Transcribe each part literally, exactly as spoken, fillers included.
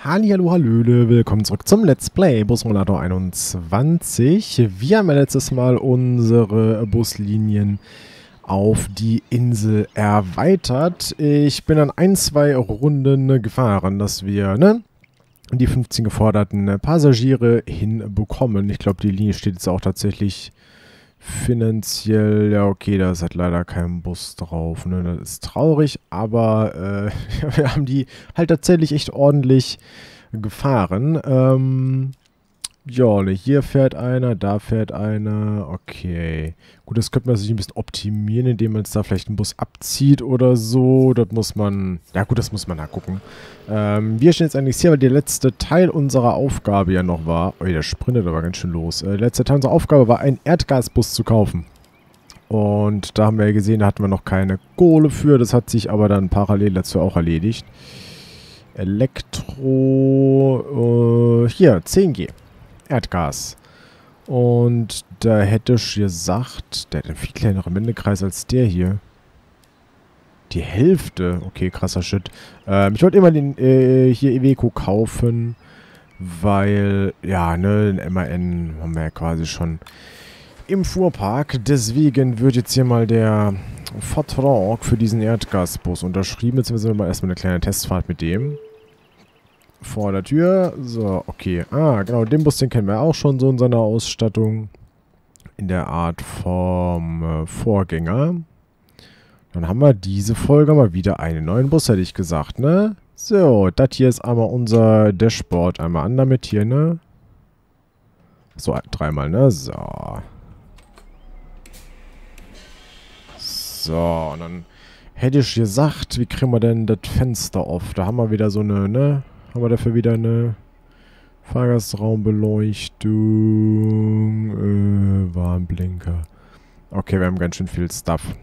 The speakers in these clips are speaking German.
Hallihallo, hallöle, willkommen zurück zum Let's Play Bus Simulator einundzwanzig. Wir haben ja letztes Mal unsere Buslinien auf die Insel erweitert. Ich bin an ein, zwei Runden gefahren, dass wir ne, die fünfzehn geforderten Passagiere hinbekommen. Ich glaube, die Linie steht jetzt auch tatsächlich finanziell, ja okay, da ist halt leider kein Bus drauf, ne? Das ist traurig, aber äh, wir haben die halt tatsächlich echt ordentlich gefahren. Ähm, ja, ne, hier fährt einer, da fährt einer, okay. Gut, das könnte man sich ein bisschen optimieren, indem man jetzt da vielleicht einen Bus abzieht oder so. Das muss man, ja gut, das muss man da gucken. Ähm, wir stehen jetzt eigentlich hier, weil der letzte Teil unserer Aufgabe ja noch war. Oh, der sprintet aber ganz schön los. Äh, der letzte Teil unserer Aufgabe war, einen Erdgasbus zu kaufen. Und da haben wir ja gesehen, da hatten wir noch keine Kohle für. Das hat sich aber dann parallel dazu auch erledigt. Elektro, äh, hier, zehn G. Erdgas. Und da hätte ich gesagt, der hat einen viel kleineren Wendekreis als der hier. Die Hälfte. Okay, krasser Shit. Ähm, ich wollte immer den äh, hier Iveco kaufen, weil, ja, ne, den M A N haben wir ja quasi schon im Fuhrpark. Deswegen wird jetzt hier mal der Vertrag für diesen Erdgasbus unterschrieben. Jetzt müssen wir mal erstmal eine kleine Testfahrt mit dem. Vor der Tür. So, okay. Ah, genau, den Bus, den kennen wir auch schon so in seiner Ausstattung. In der Art vom äh, Vorgänger. Dann haben wir diese Folge mal wieder einen neuen Bus, hätte ich gesagt, ne? So, das hier ist einmal unser Dashboard. Einmal an damit hier, ne? So, dreimal, ne? So. So, und dann hätte ich gesagt, wie kriegen wir denn das Fenster auf? Da haben wir wieder so eine, ne? Haben wir dafür wieder eine Fahrgastraumbeleuchtung, äh, Warnblinker. Okay, wir haben ganz schön viel Stuff.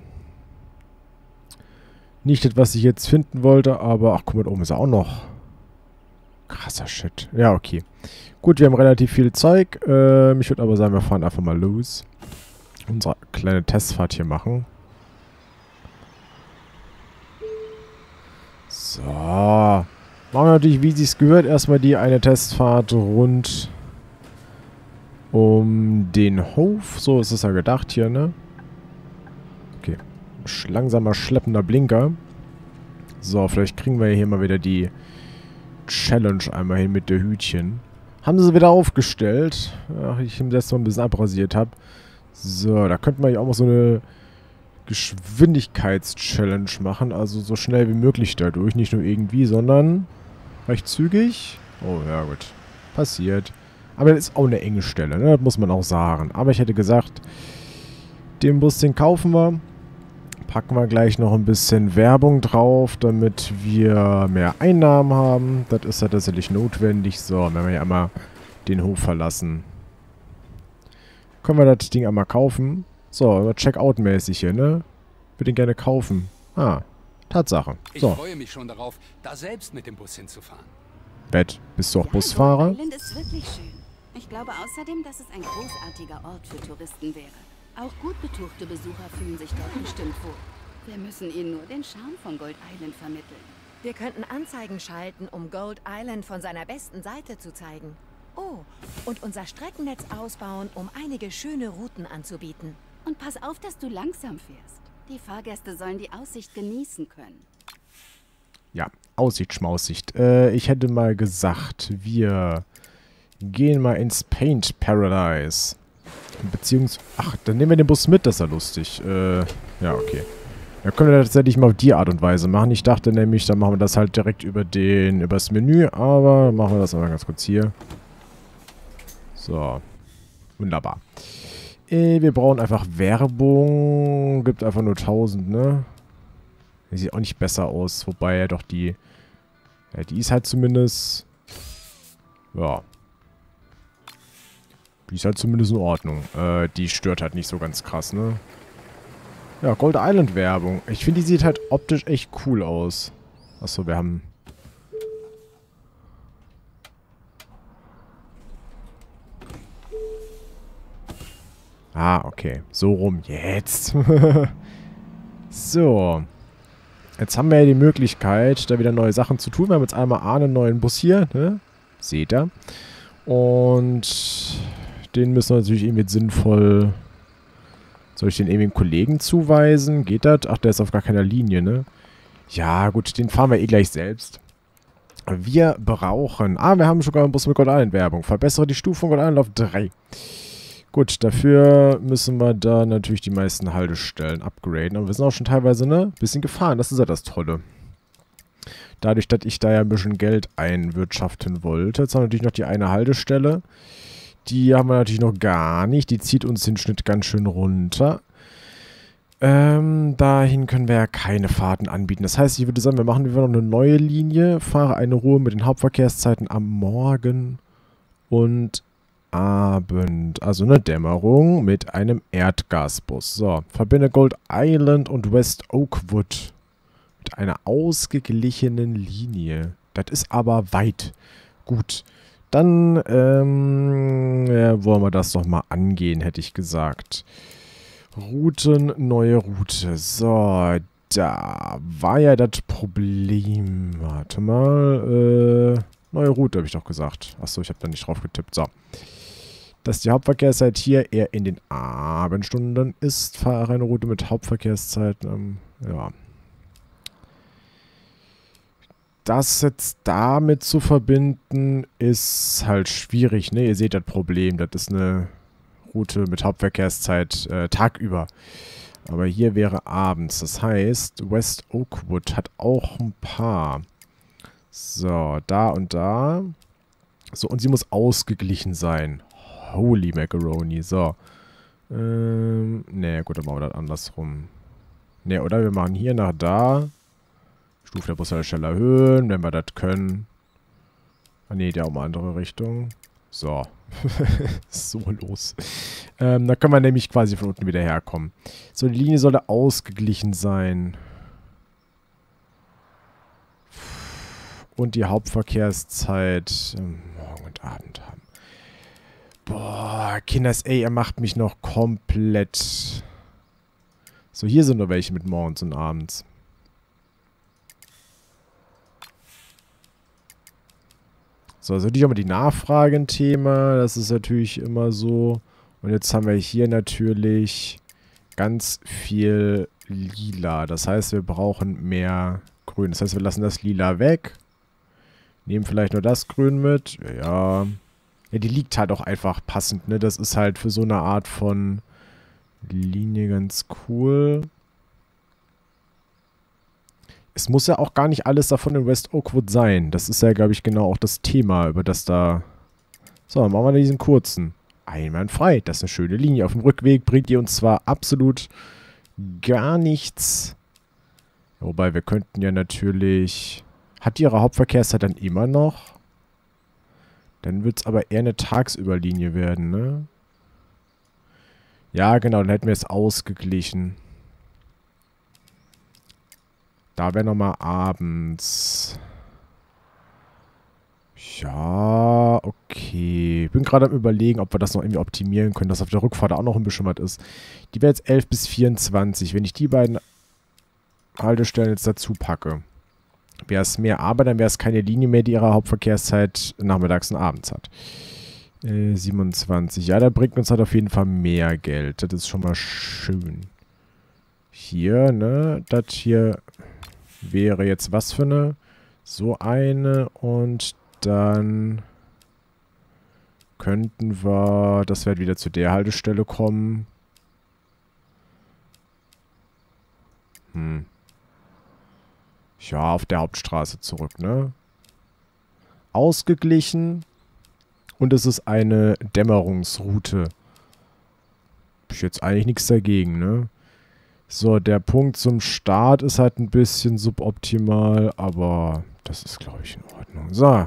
Nicht das, was ich jetzt finden wollte, aber... Ach, guck mal, da oben ist er auch noch. Krasser Shit. Ja, okay. Gut, wir haben relativ viel Zeug. Ähm, ich würde aber sagen, wir fahren einfach mal los. Unsere kleine Testfahrt hier machen. So. Machen wir natürlich, wie es gehört, erstmal die eine Testfahrt rund um den Hof. So ist es ja gedacht hier, ne? Okay. Langsamer, schleppender Blinker. So, vielleicht kriegen wir hier mal wieder die Challenge einmal hin mit der Hütchen. Haben sie wieder aufgestellt. Ach, ich ihm das mal ein bisschen abrasiert habe. So, da könnte man ja auch mal so eine Geschwindigkeits-Challenge machen. Also so schnell wie möglich dadurch. Nicht nur irgendwie, sondern recht zügig. Oh, ja gut. Passiert. Aber das ist auch eine enge Stelle, ne? Das muss man auch sagen. Aber ich hätte gesagt, den Bus, den kaufen wir. Packen wir gleich noch ein bisschen Werbung drauf, damit wir mehr Einnahmen haben. Das ist ja tatsächlich notwendig. So, wenn wir ja einmal den Hof verlassen, können wir das Ding einmal kaufen. So, Checkout-mäßig hier, ne? Würde ihn gerne kaufen. Ah, Tatsache. So. Ich freue mich schon darauf, da selbst mit dem Bus hinzufahren. Bett, bist du auch Ja, Busfahrer? Gold Island ist wirklich schön. Ich glaube außerdem, dass es ein großartiger Ort für Touristen wäre. Auch gut betuchte Besucher fühlen sich dort bestimmt wohl. Wir müssen ihnen nur den Charme von Gold Island vermitteln. Wir könnten Anzeigen schalten, um Gold Island von seiner besten Seite zu zeigen. Oh, und unser Streckennetz ausbauen, um einige schöne Routen anzubieten. Und pass auf, dass du langsam fährst. Die Fahrgäste sollen die Aussicht genießen können. Ja, Aussicht, Schmaussicht. Äh, ich hätte mal gesagt, wir gehen mal ins Paint Paradise. Beziehungsweise, ach, dann nehmen wir den Bus mit, das ist ja lustig. Äh, ja, okay. Dann können wir das tatsächlich mal auf die Art und Weise machen. Ich dachte nämlich, dann machen wir das halt direkt über den, über das Menü, aber machen wir das mal ganz kurz hier. So. Wunderbar. Äh, wir brauchen einfach Werbung. Gibt einfach nur tausend, ne? Die sieht auch nicht besser aus, wobei ja doch die, ja, die ist halt zumindest, ja. Die ist halt zumindest in Ordnung. Äh, die stört halt nicht so ganz krass, ne? Ja, Gold Island Werbung. Ich finde, die sieht halt optisch echt cool aus. Achso, wir haben... Ah, okay. So rum. Jetzt. So. Jetzt haben wir ja die Möglichkeit, da wieder neue Sachen zu tun. Wir haben jetzt einmal A, einen neuen Bus hier, ne? Seht ihr. Und den müssen wir natürlich irgendwie sinnvoll... Soll ich den irgendwie einen Kollegen zuweisen? Geht das? Ach, der ist auf gar keiner Linie, ne? Ja, gut, den fahren wir eh gleich selbst. Wir brauchen... Ah, wir haben sogar einen Bus mit Gold Island Werbung. Verbessere die Stufe von Gold Island auf drei. Gut, dafür müssen wir da natürlich die meisten Haltestellen upgraden. Aber wir sind auch schon teilweise, ne, ein bisschen gefahren. Das ist ja das Tolle. Dadurch, dass ich da ja ein bisschen Geld einwirtschaften wollte. Jetzt haben wir natürlich noch die eine Haltestelle. Die haben wir natürlich noch gar nicht. Die zieht uns den Schnitt ganz schön runter. Ähm, dahin können wir ja keine Fahrten anbieten. Das heißt, ich würde sagen, wir machen wieder noch eine neue Linie. Fahre eine Ruhe mit den Hauptverkehrszeiten am Morgen und Abend. Also eine Dämmerung mit einem Erdgasbus. So, verbinde Gold Island und West Oakwood mit einer ausgeglichenen Linie. Das ist aber weit. Gut. Dann ähm, ja, wollen wir das doch mal angehen, hätte ich gesagt. Routen, neue Route. So, da war ja das Problem. Warte mal. Äh, neue Route, habe ich doch gesagt. Achso, ich habe da nicht drauf getippt. So. Dass die Hauptverkehrszeit hier eher in den Abendstunden ist. Fahre eine Route mit Hauptverkehrszeiten. Ähm, ja. Das jetzt damit zu verbinden, ist halt schwierig, ne? Ihr seht das Problem. Das ist eine Route mit Hauptverkehrszeit äh, tagüber. Aber hier wäre abends. Das heißt, West Oakwood hat auch ein paar. So, da und da. So, und sie muss ausgeglichen sein. Holy Macaroni. So. Ähm, ne, gut, dann machen wir das andersrum. Ne, oder wir machen hier nach da. Stufe der Bushaltestelle erhöhen, wenn wir das können. Ah ne, der um eine andere Richtung. So. So los. Ähm, da können wir nämlich quasi von unten wieder herkommen. So, die Linie sollte ausgeglichen sein. Und die Hauptverkehrszeit ähm, morgen und Abend haben. Boah, Kinders, ey, er macht mich noch komplett. So, hier sind nur welche mit morgens und abends. So, also natürlich auch mal die Nachfrage ein Thema. Das ist natürlich immer so. Und jetzt haben wir hier natürlich ganz viel Lila. Das heißt, wir brauchen mehr Grün. Das heißt, wir lassen das Lila weg. Nehmen vielleicht nur das Grün mit. Ja. Ja, die liegt halt auch einfach passend, ne? Das ist halt für so eine Art von Linie ganz cool. Es muss ja auch gar nicht alles davon in West Oakwood sein. Das ist ja, glaube ich, genau auch das Thema, über das da... So, dann machen wir diesen kurzen. Einwandfrei. Das ist eine schöne Linie. Auf dem Rückweg bringt ihr uns zwar absolut gar nichts. Wobei, wir könnten ja natürlich... Hat die ihre Hauptverkehrszeit dann immer noch? Dann wird es aber eher eine Tagsüberlinie werden, ne? Ja, genau, dann hätten wir es ausgeglichen. Da wäre nochmal abends. Ja, okay. Ich bin gerade am Überlegen, ob wir das noch irgendwie optimieren können, dass auf der Rückfahrt auch noch ein bisschen was ist. Die wäre jetzt elf bis vierundzwanzig. Wenn ich die beiden Haltestellen jetzt dazu packe, wäre es mehr, aber dann wäre es keine Linie mehr, die ihre Hauptverkehrszeit nachmittags und abends hat. Äh, siebenundzwanzig. Ja, da bringt uns halt auf jeden Fall mehr Geld. Das ist schon mal schön. Hier, ne? Das hier wäre jetzt was für eine? So eine und dann könnten wir, das wird wieder zu der Haltestelle kommen. Hm. Ja, auf der Hauptstraße zurück, ne? Ausgeglichen. Und es ist eine Dämmerungsroute. Hab ich jetzt eigentlich nichts dagegen, ne? So, der Punkt zum Start ist halt ein bisschen suboptimal, aber das ist, glaube ich, in Ordnung. So.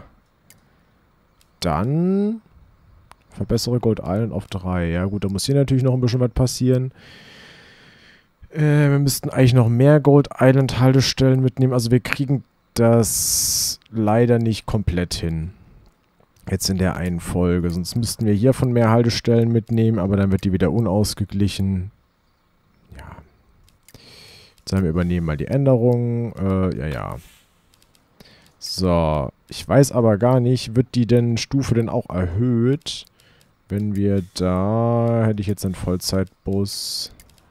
Dann verbessere Gold Island auf drei. Ja gut, da muss hier natürlich noch ein bisschen was passieren. Äh, wir müssten eigentlich noch mehr Gold Island Haltestellen mitnehmen. Also wir kriegen das leider nicht komplett hin. Jetzt in der einen Folge. Sonst müssten wir hiervon mehr Haltestellen mitnehmen, aber dann wird die wieder unausgeglichen. Ja. Sagen wir übernehmen mal die Änderungen. Äh, ja, ja. So. Ich weiß aber gar nicht, wird die denn Stufe denn auch erhöht? Wenn wir da... Hätte ich jetzt einen Vollzeitbus...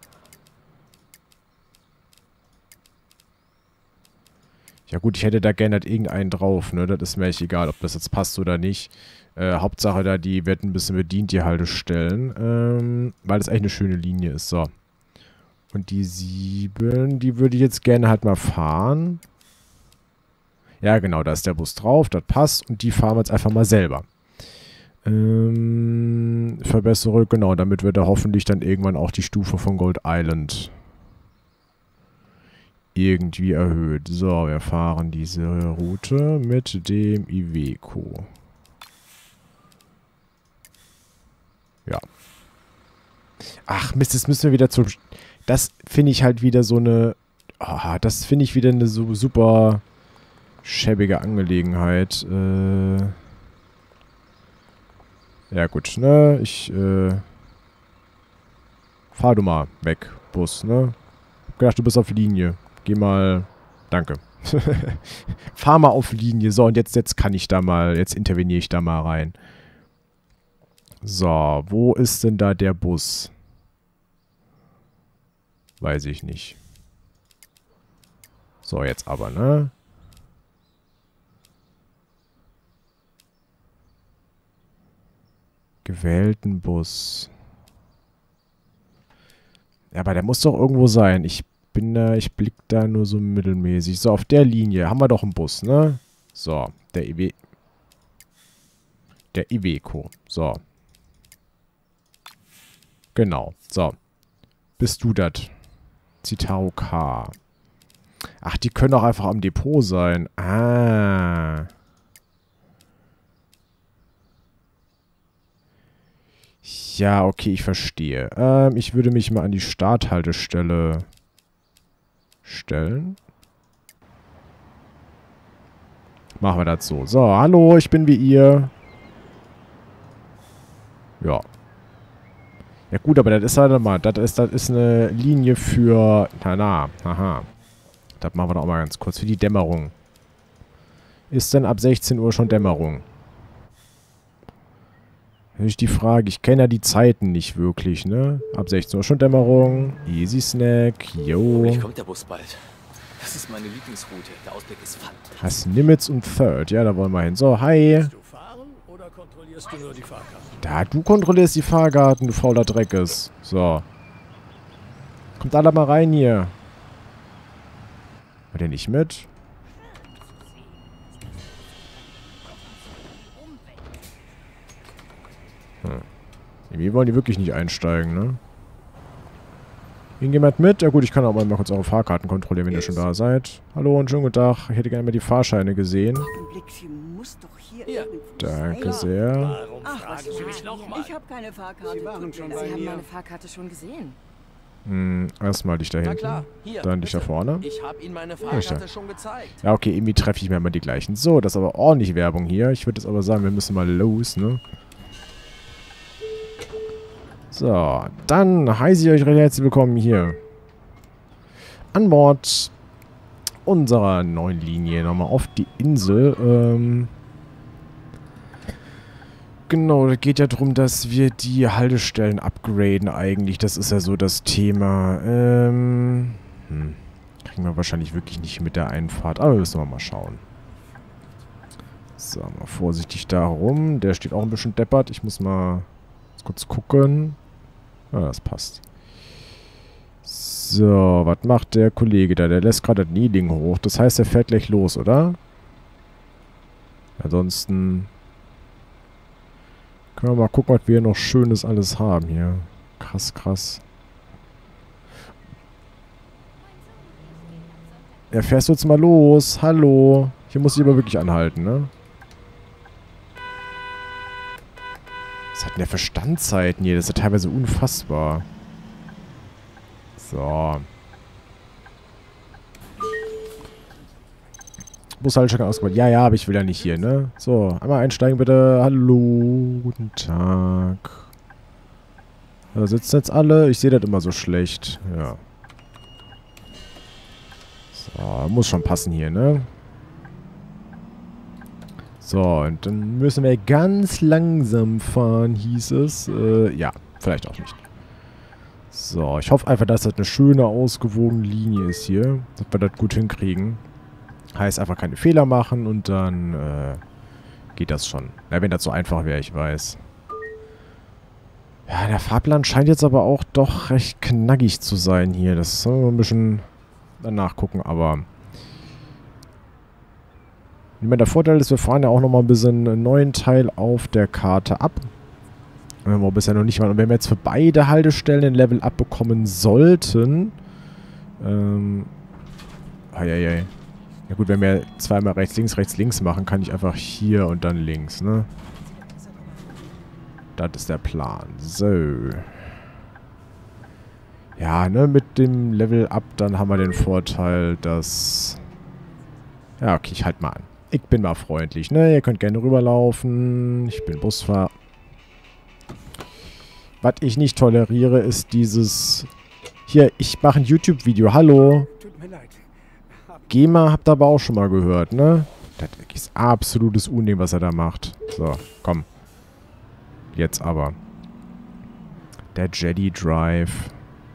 Ja gut, ich hätte da gerne halt irgendeinen drauf, ne? Das ist mir echt egal, ob das jetzt passt oder nicht. Äh, Hauptsache da, die wird ein bisschen bedient, die Haltestellen. Ähm, weil das eigentlich eine schöne Linie ist, so. Und die sieben, die würde ich jetzt gerne halt mal fahren. Ja genau, da ist der Bus drauf, das passt. Und die fahren wir jetzt einfach mal selber. Ähm, verbessere, genau, damit wird er hoffentlich dann irgendwann auch die Stufe von Gold Island irgendwie erhöht. So, wir fahren diese Route mit dem Iveco. Ja. Ach Mist, jetzt müssen wir wieder zum... Das finde ich halt wieder so eine... Oh, das finde ich wieder eine so super schäbige Angelegenheit. Äh... Ja gut, ne? Ich, äh... fahr du mal weg, Bus, ne? Hab gedacht, du bist auf Linie. Geh mal... Danke. Fahr mal auf Linie. So, und jetzt, jetzt kann ich da mal... Jetzt interveniere ich da mal rein. So, wo ist denn da der Bus? Weiß ich nicht. So, jetzt aber, ne? Gewählten Bus. Ja, aber der muss doch irgendwo sein. Ich bin da, ich blick da nur so mittelmäßig. So, auf der Linie haben wir doch einen Bus, ne? So, der I W... Der Iveco. So. Genau. So. Bist du das? Citaro K. Ach, die können auch einfach am Depot sein. Ah. Ja, okay, ich verstehe. Ähm, ich würde mich mal an die Starthaltestelle stellen. Machen wir das so. So, hallo, ich bin wie ihr. Ja. Ja gut, aber das ist halt mal, das ist, das ist eine Linie für, na na, haha. Das machen wir doch mal ganz kurz, für die Dämmerung. Ist denn ab sechzehn Uhr schon Dämmerung? Das ist die Frage, ich kenne ja die Zeiten nicht wirklich, ne? Ab sechzehn Uhr schon Dämmerung, Easy Snack, yo. Hoffentlich kommt der Bus bald. Das ist meine Lieblingsroute, der Ausblick ist fantastisch. Hast Nimitz und Third, ja, da wollen wir hin. So, hi. Du fahren oder kontrollierst du nur die Fahrkarte? Da, du kontrollierst die Fahrkarten, du fauler Dreckes. So. Kommt alle mal rein hier. War der nicht mit? Hm. Irgendwie wollen die wirklich nicht einsteigen, ne? Irgendjemand mit? Ja gut, ich kann auch mal kurz eure Fahrkarten kontrollieren, wenn ihr schon da seid. Hallo und schönen guten Tag. Ich hätte gerne mal die Fahrscheine gesehen. Danke sehr. Warum fragen Sie mich nochmal? Ich habe keine Fahrkarte. Sie waren schon bei Sie haben mir. meine Fahrkarte schon gesehen. Hm, erstmal dich da Na hinten. klar, hier, Dann dich da bitte. vorne. Ich habe Ihnen meine Ja, Fahrkarte schon gezeigt. Ja, okay, irgendwie treffe ich mir immer die gleichen. So, das ist aber ordentlich Werbung hier. Ich würde jetzt aber sagen, wir müssen mal los, ne? So, dann heiße ich euch recht herzlich willkommen hier an Bord unserer neuen Linie nochmal auf die Insel. Ähm genau, da geht ja darum, dass wir die Haltestellen upgraden eigentlich. Das ist ja so das Thema. Ähm hm, kriegen wir wahrscheinlich wirklich nicht mit der Einfahrt, aber müssen wir mal schauen. So, mal vorsichtig da rum. Der steht auch ein bisschen deppert. Ich muss mal kurz gucken. Ah, das passt. So, was macht der Kollege da? Der lässt gerade das Kneeling hoch. Das heißt, er fährt gleich los, oder? Ansonsten können wir mal gucken, was wir noch Schönes alles haben hier. Krass, krass. Ja, fährst du jetzt mal los? Hallo. Hier muss ich aber wirklich anhalten, ne? Was hat denn der für Standzeiten hier? Das ist ja teilweise unfassbar. So. Bushaltestelle ausgebaut. Ja, ja, aber ich will ja nicht hier, ne? So, einmal einsteigen bitte. Hallo, guten Tag. Da sitzen jetzt alle. Ich sehe das immer so schlecht. Ja. So, muss schon passen hier, ne? So, und dann müssen wir ganz langsam fahren, hieß es. Äh, ja, vielleicht auch nicht. So, ich hoffe einfach, dass das eine schöne, ausgewogene Linie ist hier. Dass wir das gut hinkriegen. Heißt einfach keine Fehler machen und dann äh, geht das schon. Na, wenn das so einfach wäre, ich weiß. Ja, der Fahrplan scheint jetzt aber auch doch recht knackig zu sein hier. Das sollen wir ein bisschen danach gucken, aber... Ich meine, der Vorteil ist, wir fahren ja auch nochmal ein bisschen einen neuen Teil auf der Karte ab. Wenn wir bisher noch nicht waren. Und wenn wir jetzt für beide Haltestellen ein Level abbekommen sollten... Ähm... Eieiei. Ja gut, wenn wir zweimal rechts, links, rechts, links machen, kann ich einfach hier und dann links, ne? Das ist der Plan. So. Ja, ne, mit dem Level Up, dann haben wir den Vorteil, dass... Ja, okay, ich halt mal an. Ich bin mal freundlich, ne? Ihr könnt gerne rüberlaufen. Ich bin Busfahrer. Was ich nicht toleriere, ist dieses... Hier, ich mache ein YouTube-Video. Hallo. Tut mir leid. GEMA habt ihr aber auch schon mal gehört, ne? Das ist absolutes Unding, was er da macht. So, komm. Jetzt aber. Der Jedi Drive.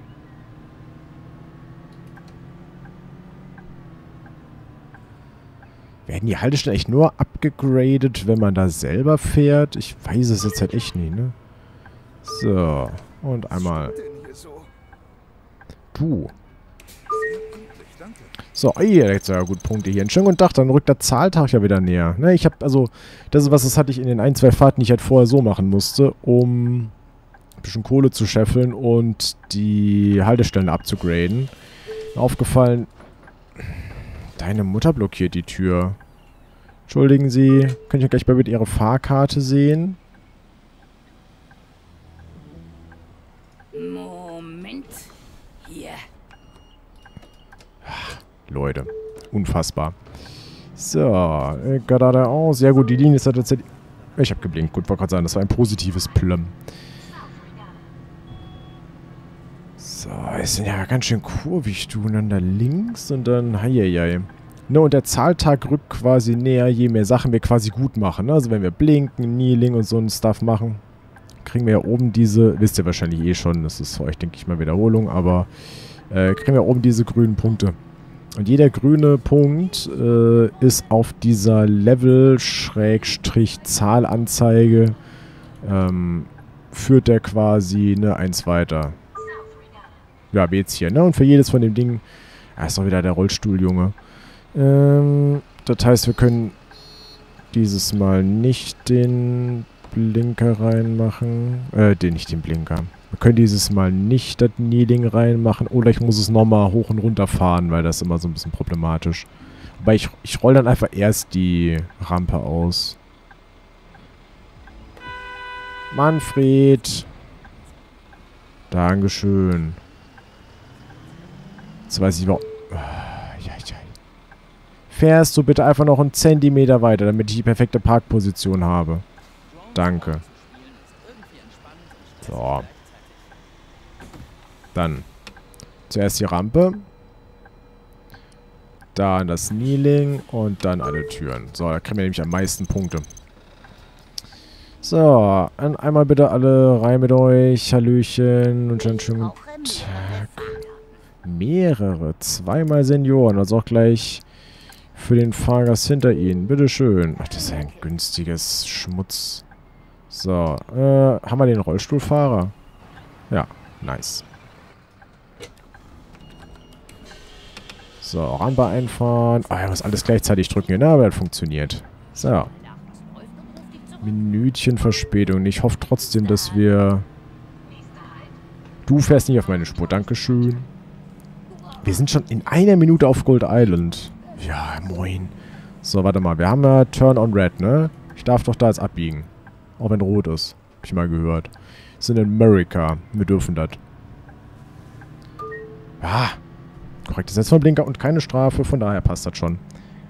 Werden die Haltestellen echt nur abgegradet, wenn man da selber fährt? Ich weiß es jetzt halt echt nie, ne? So. Und einmal. Du. So, hier, jetzt ja gut Punkte hier. Einen schönen guten Tag, dann rückt der Zahltag ja wieder näher. Ne, ich habe, also, das ist was, das hatte ich in den ein, zwei Fahrten, die ich halt vorher so machen musste, um ein bisschen Kohle zu scheffeln und die Haltestellen abzugraden. Aufgefallen, deine Mutter blockiert die Tür. Entschuldigen Sie, könnt ihr gleich mal bitte Ihre Fahrkarte sehen? Moment. Hier. Leute, unfassbar. So, äh, gerade aus. Ja gut, die Linie ist ja tatsächlich... Ich habe geblinkt. Gut, wollte gerade sagen, das war ein positives Plum. So, es sind ja ganz schön kurvig, du. Und dann da links und dann... Heieiei. Ne, und der Zahltag rückt quasi näher, je mehr Sachen wir quasi gut machen. Ne? Also wenn wir blinken, Kneeling und so ein Stuff machen, kriegen wir ja oben diese... Wisst ihr wahrscheinlich eh schon, das ist für euch, denke ich mal, Wiederholung, aber... Äh, kriegen wir oben diese grünen Punkte. Und jeder grüne Punkt äh, ist auf dieser Level-Zahlanzeige ähm, führt der quasi ne, eins weiter. Ja, wie jetzt hier, ne? Und für jedes von dem Ding... Ah, ist doch wieder der Rollstuhljunge. Ähm, das heißt, wir können dieses Mal nicht den Blinker reinmachen. Äh, den, nicht den Blinker. Wir können dieses Mal nicht das Kneeling reinmachen oder ich muss es nochmal hoch und runter fahren, weil das ist immer so ein bisschen problematisch. Wobei ich, ich roll dann einfach erst die Rampe aus. Manfred. Dankeschön. Jetzt weiß ich warum. Fährst du bitte einfach noch einen Zentimeter weiter, damit ich die perfekte Parkposition habe. Danke. So. Dann zuerst die Rampe. Dann das Kneeling und dann alle Türen. So, da kriegen wir nämlich am meisten Punkte. So, dann einmal bitte alle rein mit euch. Hallöchen und einen schönen guten Tag. Mehrere, zweimal Senioren, also auch gleich für den Fahrgast hinter ihnen. Bitteschön. Ach, das ist ja ein günstiges Schmutz. So, äh, haben wir den Rollstuhlfahrer? Ja, nice. So, Rampe einfahren. Ah, ich muss alles gleichzeitig drücken, genau, aber das funktioniert. So. Minütchen Verspätung. Ich hoffe trotzdem, dass wir... Du fährst nicht auf meine Spur, dankeschön. Wir sind schon in einer Minute auf Gold Island. Ja, moin. So, warte mal. Wir haben ja Turn on Red, ne? Ich darf doch da jetzt abbiegen. Auch wenn rot ist. Hab ich mal gehört. Wir sind in Amerika. Wir dürfen das. Ah. Korrektes Setz von Blinker und keine Strafe. Von daher passt das schon.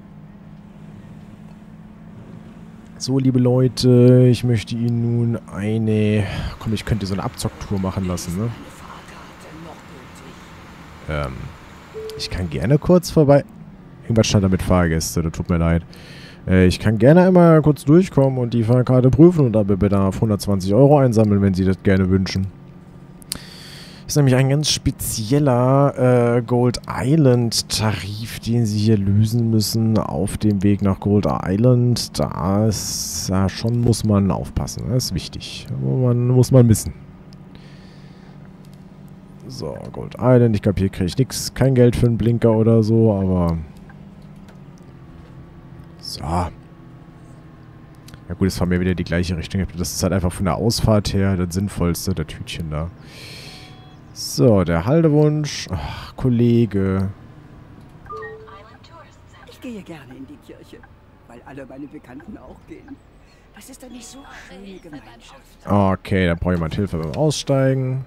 So, liebe Leute. Ich möchte Ihnen nun eine... Komm, ich könnte so eine Abzocktour machen lassen, ne? Ähm... Ich kann gerne kurz vorbei... Irgendwas stand da mit Fahrgäste, das tut mir leid. Äh, ich kann gerne einmal kurz durchkommen und die Fahrkarte prüfen und dabei Bedarf hundertzwanzig Euro einsammeln, wenn Sie das gerne wünschen. Ist nämlich ein ganz spezieller äh, Gold Island Tarif, den Sie hier lösen müssen auf dem Weg nach Gold Island. Da ist, ja, schon muss man aufpassen, das ist wichtig. Man muss man wissen. So, Gold Island, ich glaube hier kriege ich nichts, kein Geld für einen Blinker oder so, aber... So. Ja gut, es fahren wir wieder die gleiche Richtung. Das ist halt einfach von der Ausfahrt her das Sinnvollste, der Tütchen da. So, der Haltewunsch. Ach, Kollege. Ich gehe gerne in die Kirche, weil alle meine Bekannten auch gehen. Das ist eine so schöne Gemeinschaft. Okay, dann brauche ich mal Hilfe beim Aussteigen.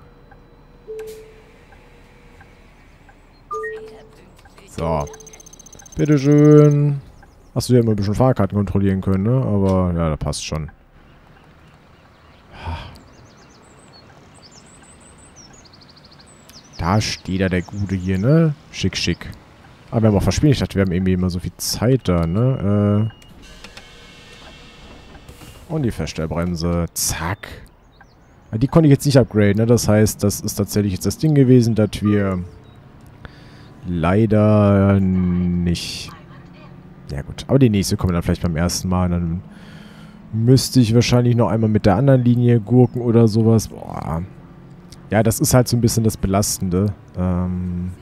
So. Bitteschön. Hast du ja immer ein bisschen Fahrkarten kontrollieren können, ne? Aber ja, da passt schon. Da steht da der Gute hier, ne? Schick, schick. Aber wir haben auch verspielt. Ich dachte, wir haben irgendwie immer so viel Zeit da, ne? Äh Und die Feststellbremse. Zack. Ja, die konnte ich jetzt nicht upgraden, ne? Das heißt, das ist tatsächlich jetzt das Ding gewesen, dass wir leider nicht... Ja gut, aber die nächste kommt dann vielleicht beim ersten Mal. Dann müsste ich wahrscheinlich noch einmal mit der anderen Linie gurken oder sowas. Boah. Ja, das ist halt so ein bisschen das Belastende. Ähm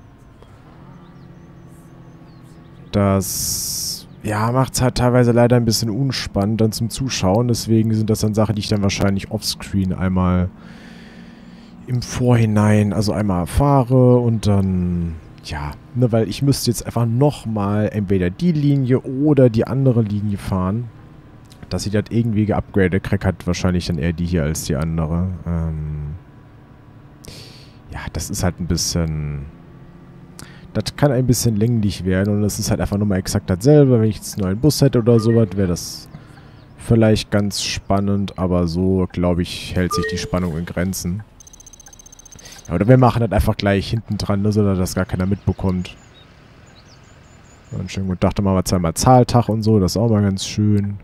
das, ja, macht es halt teilweise leider ein bisschen unspannend dann zum Zuschauen. Deswegen sind das dann Sachen, die ich dann wahrscheinlich offscreen einmal im Vorhinein, also einmal fahre und dann, ja, ne, weil ich müsste jetzt einfach nochmal entweder die Linie oder die andere Linie fahren. Dass ich das irgendwie geupgradet kriege, hat wahrscheinlich dann eher die hier als die andere. Ähm Ja, das ist halt ein bisschen... Das kann ein bisschen länglich werden und das ist halt einfach nochmal exakt dasselbe. Wenn ich jetzt einen neuen Bus hätte oder sowas, wäre das vielleicht ganz spannend, aber so, glaube ich, hält sich die Spannung in Grenzen. Ja, oder wir machen das einfach gleich hinten dran, ne, sodass das gar keiner mitbekommt. Und schön gut, dachte mal, zweimal Zahltag und so, das ist auch mal ganz schön.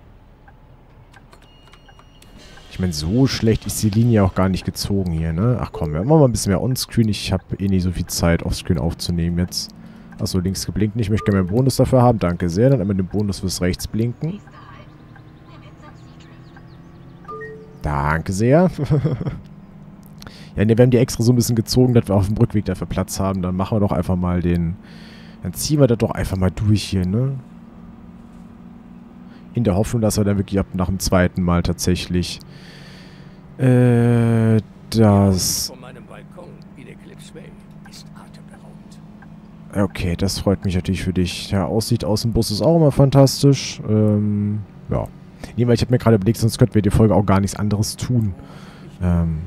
Ich meine, so schlecht ist die Linie auch gar nicht gezogen hier, ne? Ach komm, wir machen mal ein bisschen mehr Onscreen. Ich habe eh nicht so viel Zeit, Offscreen aufzunehmen jetzt. Achso, links geblinkt nicht. Ich möchte gerne einen Bonus dafür haben. Danke sehr. Dann einmal den Bonus fürs rechts blinken. Danke sehr. Ja, ne, wir haben die extra so ein bisschen gezogen, dass wir auf dem Rückweg dafür Platz haben. Dann machen wir doch einfach mal den... Dann ziehen wir das doch einfach mal durch hier, ne? In der Hoffnung, dass wir dann wirklich ab nach dem zweiten Mal tatsächlich äh, das... Von meinem Balkon in Eclipse Bay ist atemberaubend. Okay, das freut mich natürlich für dich. Ja, Aussicht aus dem Bus ist auch immer fantastisch. Ähm, ja. Nee, weil ich habe mir gerade überlegt, sonst könnten wir die Folge auch gar nichts anderes tun. Ähm...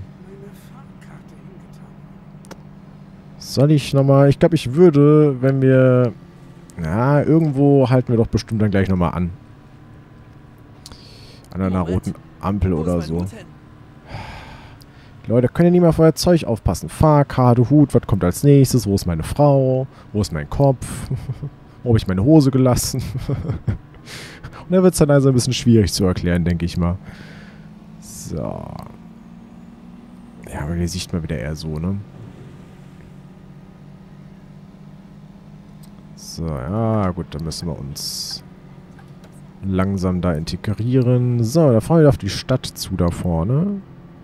Soll ich nochmal... Ich glaube, ich würde, wenn wir... Ja, irgendwo halten wir doch bestimmt dann gleich nochmal an. An einer roten Ampel oder so. Leute, könnt ihr nicht mal auf euer Zeug aufpassen? Fahrkarte, Hut, was kommt als nächstes? Wo ist meine Frau? Wo ist mein Kopf? Wo habe ich meine Hose gelassen? Und da wird es dann also ein bisschen schwierig zu erklären, denke ich mal. So. Ja, aber hier sieht man wieder eher so, ne? So, ja, gut, dann müssen wir uns langsam da integrieren. So, da fahren wir auf die Stadt zu da vorne.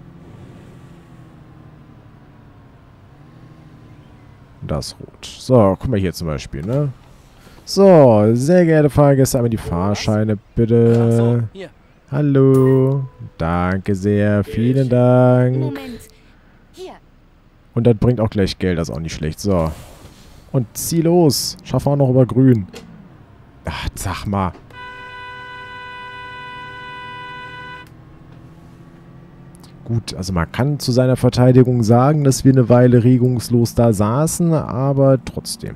Das rot. So, guck mal hier zum Beispiel, ne? So, sehr geehrte Fahrgäste, einmal die Fahrscheine, bitte. Hallo. Danke sehr, vielen Dank. Moment. Hier. Und das bringt auch gleich Geld, das ist auch nicht schlecht. So. Und zieh los. Schaffen wir noch über grün. Ach, sag mal. Gut, also man kann zu seiner Verteidigung sagen, dass wir eine Weile regungslos da saßen, aber trotzdem.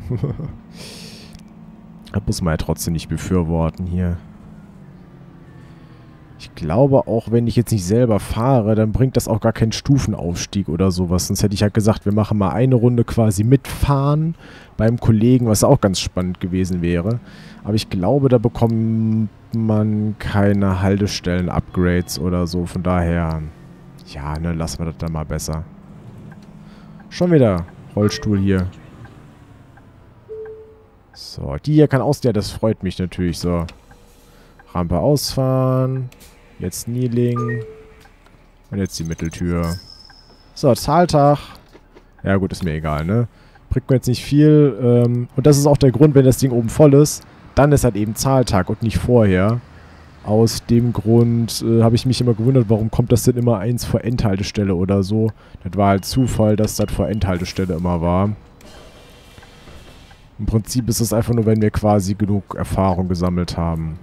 Das muss man ja trotzdem nicht befürworten hier. Ich glaube auch, wenn ich jetzt nicht selber fahre, dann bringt das auch gar keinen Stufenaufstieg oder sowas. Sonst hätte ich halt gesagt, wir machen mal eine Runde quasi mitfahren beim Kollegen, was auch ganz spannend gewesen wäre. Aber ich glaube, da bekommt man keine Haltestellen-Upgrades oder so. Von daher, ja, ne, lassen wir das dann mal besser. Schon wieder Rollstuhl hier. So, die hier kann aus, ja, das freut mich natürlich so. Rampe ausfahren. Jetzt Kneeling. Und jetzt die Mitteltür. So, Zahltag. Ja gut, ist mir egal, ne? Bringt mir jetzt nicht viel. Ähm, und das ist auch der Grund, wenn das Ding oben voll ist, dann ist halt eben Zahltag und nicht vorher. Aus dem Grund äh, habe ich mich immer gewundert, warum kommt das denn immer eins vor Endhaltestelle oder so. Das war halt Zufall, dass das vor Endhaltestelle immer war. Im Prinzip ist es einfach nur, wenn wir quasi genug Erfahrung gesammelt haben.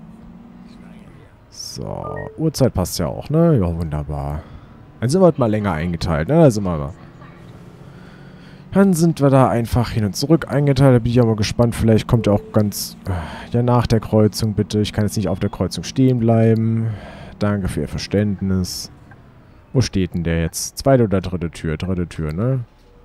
So, Uhrzeit passt ja auch, ne? Ja, wunderbar. Dann sind wir halt mal länger eingeteilt, ne? Da sind wir mal. Dann sind wir da einfach hin und zurück eingeteilt. Da bin ich aber gespannt. Vielleicht kommt er auch ganz... Ja, nach der Kreuzung bitte. Ich kann jetzt nicht auf der Kreuzung stehen bleiben. Danke für Ihr Verständnis. Wo steht denn der jetzt? Zweite oder dritte Tür? Dritte Tür, ne?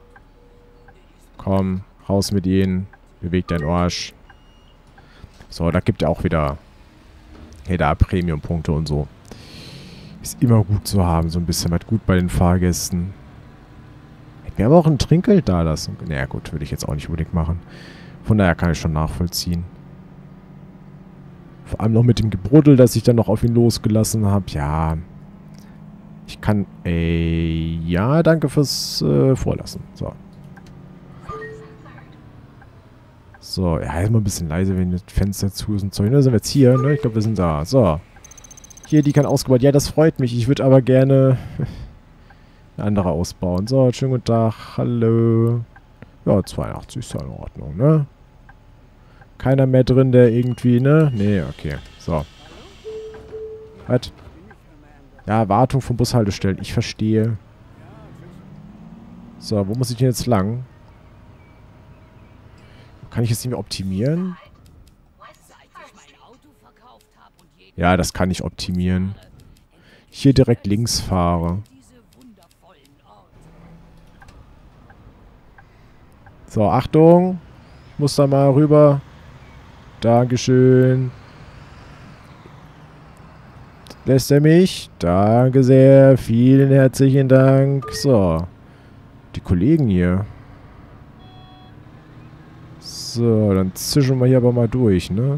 Komm, raus mit Ihnen. Bewegt dein Arsch. So, da gibt er auch wieder... Hey, da Premium-Punkte und so. Ist immer gut zu haben, so ein bisschen was gut bei den Fahrgästen. Hätten wir aber auch ein Trinkgeld da lassen. Naja gut, würde ich jetzt auch nicht unbedingt machen. Von daher kann ich schon nachvollziehen. Vor allem noch mit dem Gebruddel, das ich dann noch auf ihn losgelassen habe. Ja. Ich kann... Ey, ja, danke fürs äh, Vorlassen. So. So, ja, ist mal ein bisschen leise, wenn das Fenster zu ist und Zeug. Da sind wir jetzt hier, ne? Ich glaube, wir sind da. So. Hier, die kann ausgebaut. Ja, das freut mich. Ich würde aber gerne eine andere ausbauen. So, schönen guten Tag. Hallo. Ja, zweiundachtzig ist ja in Ordnung, ne? Keiner mehr drin, der irgendwie, ne? Nee, okay. So. Was? Ja, Wartung von Bushaltestellen. Ich verstehe. So, wo muss ich denn jetzt lang? Kann ich jetzt nicht mehr optimieren? Ja, das kann ich optimieren. Hier direkt links fahre. So, Achtung. Ich muss da mal rüber. Dankeschön. Lässt er mich? Danke sehr. Vielen herzlichen Dank. So. Die Kollegen hier. So, dann zischen wir hier aber mal durch, ne?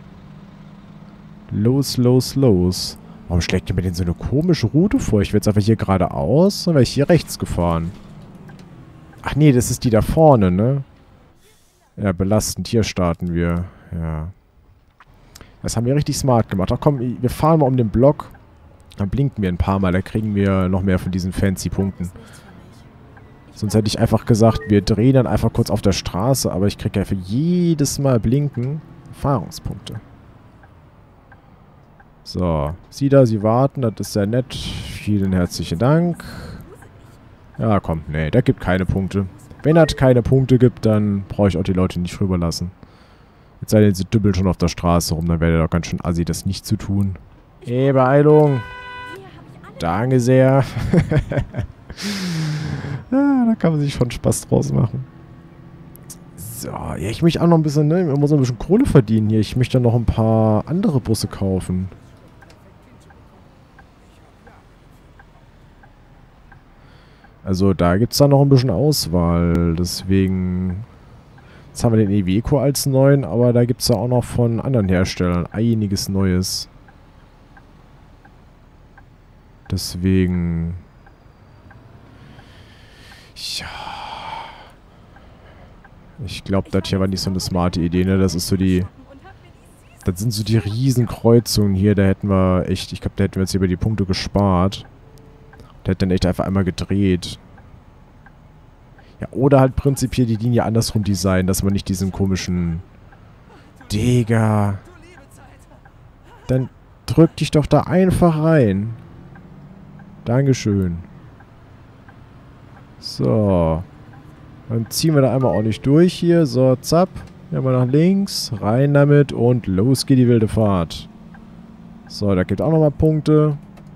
Los, los, los. Warum schlägt ihr mir denn so eine komische Route vor? Ich wäre jetzt einfach hier geradeaus, dann wäre ich hier rechts gefahren. Ach nee, das ist die da vorne, ne? Ja, belastend. Hier starten wir. Ja. Das haben wir richtig smart gemacht. Ach komm, wir fahren mal um den Block. Dann blinken wir ein paar Mal. Da kriegen wir noch mehr von diesen fancy Punkten. Sonst hätte ich einfach gesagt, wir drehen dann einfach kurz auf der Straße. Aber ich kriege ja für jedes Mal blinken Erfahrungspunkte. So. Sie da, Sie warten. Das ist sehr nett. Vielen herzlichen Dank. Ja, komm. Nee, der gibt keine Punkte. Wenn er keine Punkte gibt, dann brauche ich auch die Leute nicht rüberlassen. Jetzt sei denn, sie dübbeln schon auf der Straße rum. Dann wäre der doch ganz schön assi, das nicht zu tun. Ey, Beeilung. Danke sehr. Ja, da kann man sich schon Spaß draus machen. So, ja, ich möchte auch noch ein bisschen, ne, ich muss ein bisschen Kohle verdienen hier. Ich möchte noch ein paar andere Busse kaufen. Also da gibt es dann noch ein bisschen Auswahl. Deswegen... Jetzt haben wir den Iveco als neuen, aber da gibt es ja auch noch von anderen Herstellern einiges Neues. Deswegen... Ja... Ich glaube, das hier war nicht so eine smarte Idee, ne? Das ist so die... Das sind so die Riesenkreuzungen hier. Da hätten wir echt... Ich glaube, da hätten wir jetzt über die Punkte gespart. Der hätte dann echt einfach einmal gedreht. Ja, oder halt prinzipiell die Linie andersrum designen, dass man nicht diesen komischen... Digga. Dann drück dich doch da einfach rein. Dankeschön. So. Dann ziehen wir da einmal ordentlich durch hier. So, zapp. Hier mal nach links. Rein damit und los geht die wilde Fahrt. So, da gibt auch nochmal Punkte.